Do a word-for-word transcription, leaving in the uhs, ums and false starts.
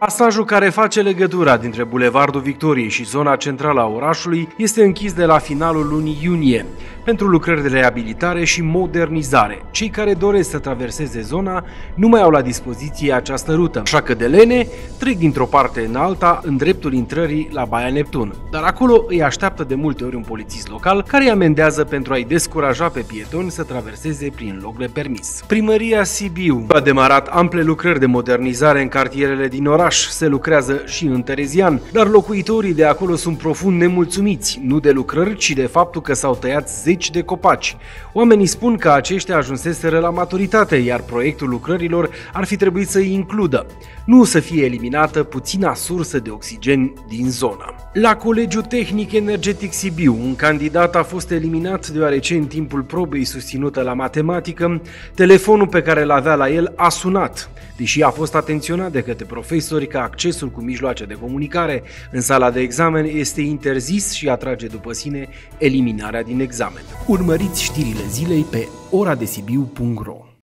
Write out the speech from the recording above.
Pasajul care face legătura dintre Bulevardul Victoriei și zona centrală a orașului este închis de la finalul lunii iunie pentru lucrări de reabilitare și modernizare. Cei care doresc să traverseze zona nu mai au la dispoziție această rută, așa că de lene trec dintr-o parte în alta în dreptul intrării la Baia Neptun. Dar acolo îi așteaptă de multe ori un polițist local care îi amendează pentru a-i descuraja pe pietoni să traverseze prin loc nepermis. Primăria Sibiu a demarat ample lucrări de modernizare în cartierele din oraș. Se lucrează și în Terezian, dar locuitorii de acolo sunt profund nemulțumiți, nu de lucrări, ci de faptul că s-au tăiat zeci de copaci. Oamenii spun că aceștia ajunseseră la maturitate, iar proiectul lucrărilor ar fi trebuit să îi includă, nu să fie eliminată puțina sursă de oxigen din zonă. La Colegiul Tehnic Energetic Sibiu, un candidat a fost eliminat deoarece în timpul probei susținută la matematică, telefonul pe care l-avea la el a sunat, deși a fost atenționat de către profesori că accesul cu mijloace de comunicare în sala de examen este interzis și atrage după sine eliminarea din examen. Urmăriți știrile zilei pe ora de sibiu punct ro.